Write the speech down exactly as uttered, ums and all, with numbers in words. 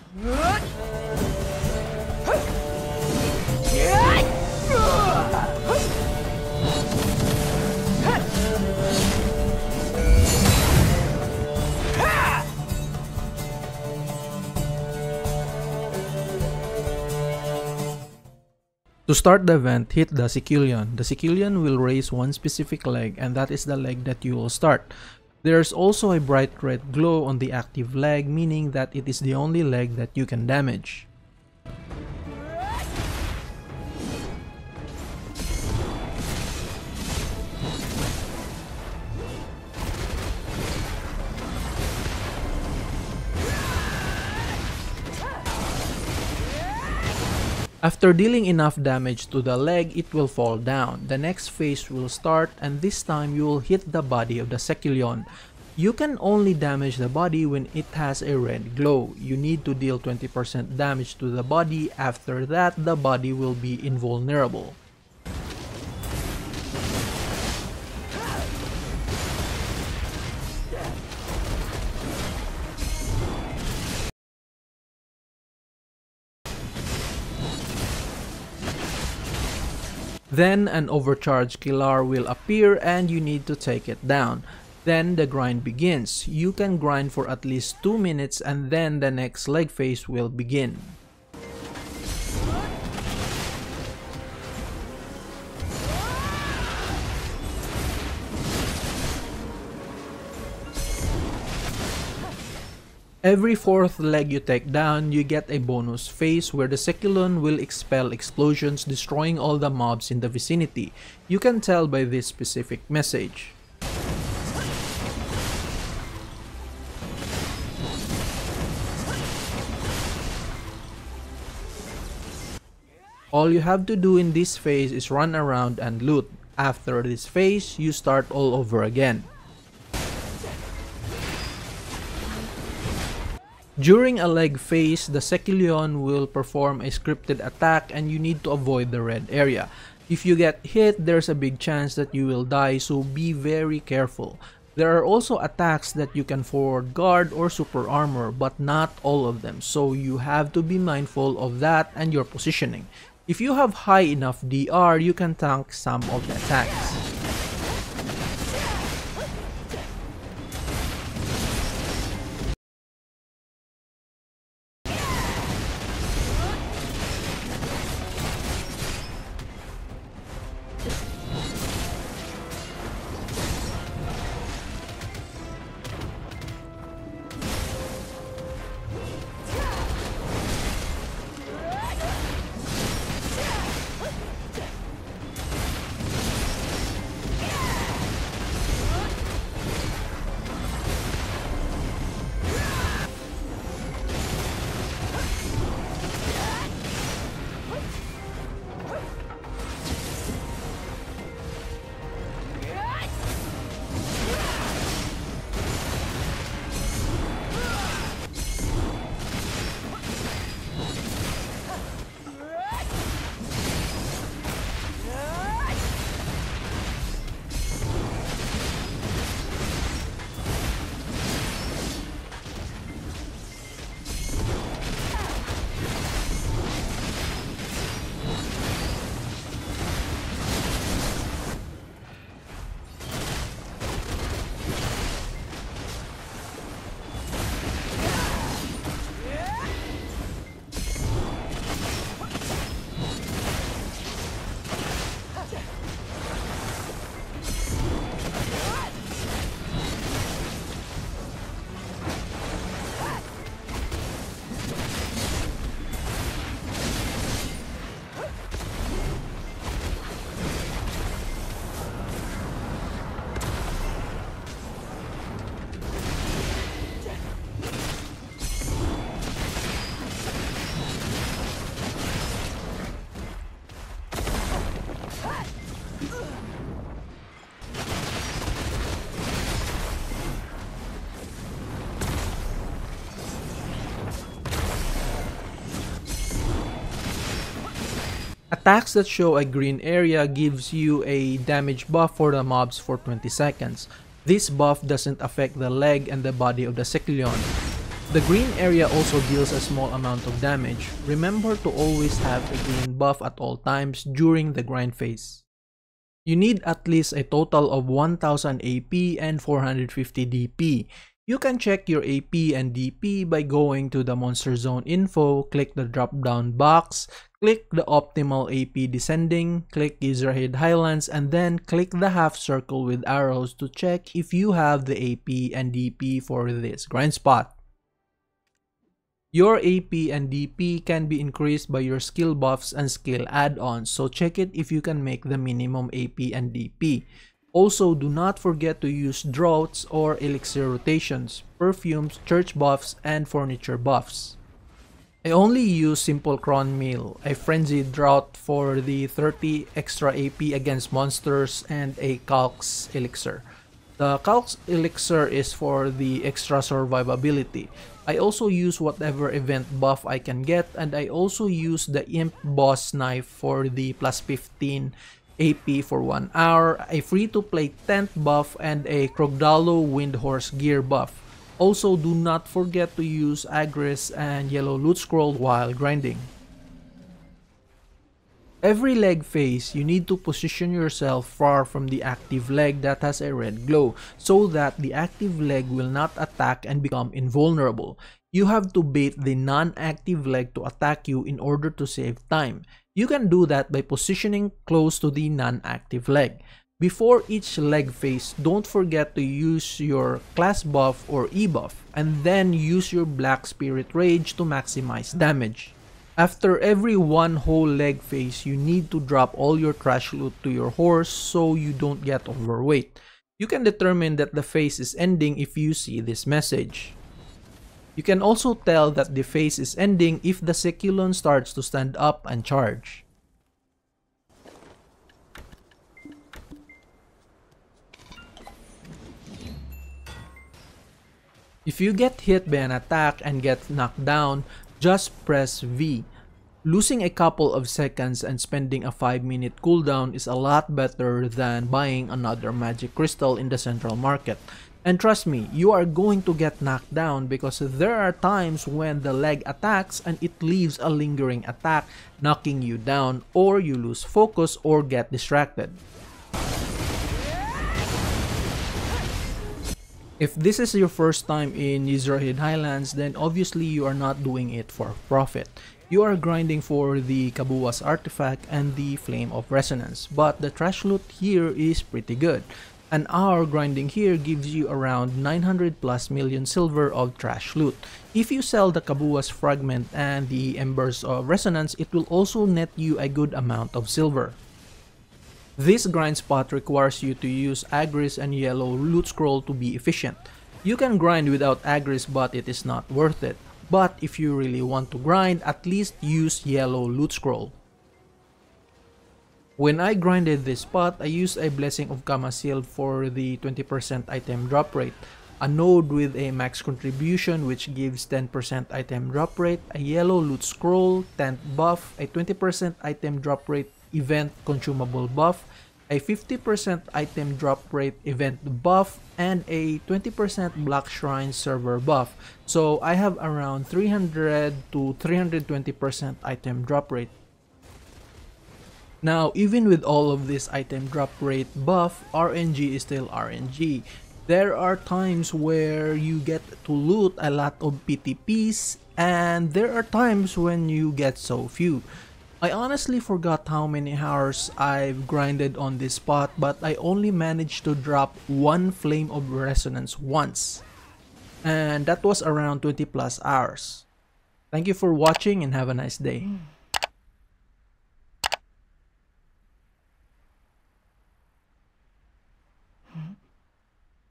To start the event, hit the Secilion. The Secilion will raise one specific leg, and that is the leg that you will start. There's also a bright red glow on the active leg, meaning that it is the only leg that you can damage. After dealing enough damage to the leg, it will fall down. The next phase will start, and this time you will hit the body of the Secilion. You can only damage the body when it has a red glow. You need to deal twenty percent damage to the body. After that, the body will be invulnerable. Then an overcharged killer will appear and you need to take it down. Then the grind begins. You can grind for at least two minutes and then the next leg phase will begin. Every fourth leg you take down, you get a bonus phase where the Secilion will expel explosions, destroying all the mobs in the vicinity. You can tell by this specific message. All you have to do in this phase is run around and loot. After this phase, you start all over again. During a leg phase, the Secilion will perform a scripted attack and you need to avoid the red area. If you get hit, there's a big chance that you will die, so be very careful. There are also attacks that you can forward guard or super armor, but not all of them, so you have to be mindful of that and your positioning. If you have high enough D R, you can tank some of the attacks. Attacks that show a green area gives you a damage buff for the mobs for twenty seconds. This buff doesn't affect the leg and the body of the Secilion. The green area also deals a small amount of damage. Remember to always have a green buff at all times during the grind phase. You need at least a total of one thousand A P and four hundred fifty D P. You can check your A P and D P by going to the Monster Zone info, click the drop down box, click the optimal A P descending, click Yzrahid Highlands, and then click the half circle with arrows to check if you have the A P and D P for this grind spot. Your A P and D P can be increased by your skill buffs and skill add-ons, so check it if you can make the minimum A P and D P. Also, do not forget to use draughts or elixir rotations, perfumes, church buffs, and furniture buffs. I only use simple cron meal, a frenzied drought for the thirty extra A P against monsters, and a calx elixir. The calx elixir is for the extra survivability. I also use whatever event buff I can get, and I also use the imp boss knife for the plus fifteen A P for one hour, a free-to-play tent buff, and a Krogdalo Windhorse gear buff. Also, do not forget to use Agris and Yellow Loot Scroll while grinding. Every leg phase, you need to position yourself far from the active leg that has a red glow, so that the active leg will not attack and become invulnerable. You have to bait the non-active leg to attack you in order to save time. You can do that by positioning close to the non-active leg. Before each leg phase, don't forget to use your class buff or E buff, and then use your Black Spirit Rage to maximize damage. After every one whole leg phase, you need to drop all your trash loot to your horse so you don't get overweight. You can determine that the phase is ending if you see this message. You can also tell that the phase is ending if the Seculon starts to stand up and charge. If you get hit by an attack and get knocked down, just press V. Losing a couple of seconds and spending a five minute cooldown is a lot better than buying another magic crystal in the central market. And trust me, you are going to get knocked down because there are times when the leg attacks and it leaves a lingering attack, knocking you down, or you lose focus or get distracted. If this is your first time in Yzrahid Highlands, then obviously you are not doing it for profit. You are grinding for the Kabua's artifact and the Flame of Resonance, but the trash loot here is pretty good. An hour grinding here gives you around nine hundred plus million silver of trash loot. If you sell the Kabua's fragment and the Embers of Resonance, it will also net you a good amount of silver. This grind spot requires you to use Agris and Yellow Loot Scroll to be efficient. You can grind without Agris, but it is not worth it. But if you really want to grind, at least use Yellow Loot Scroll. When I grinded this spot, I used a Blessing of Kamasil for the twenty percent item drop rate, a node with a max contribution which gives ten percent item drop rate, a Yellow Loot Scroll, tent buff, a twenty percent item drop rate event consumable buff, a fifty percent item drop rate event buff, and a twenty percent Black Shrine server buff. So I have around three hundred to three hundred twenty percent item drop rate. Now, even with all of this item drop rate buff, R N G is still R N G. There are times where you get to loot a lot of P T Ps, and there are times when you get so few. I honestly forgot how many hours I've grinded on this spot, but I only managed to drop one Flame of Resonance once. And that was around twenty plus hours. Thank you for watching and have a nice day.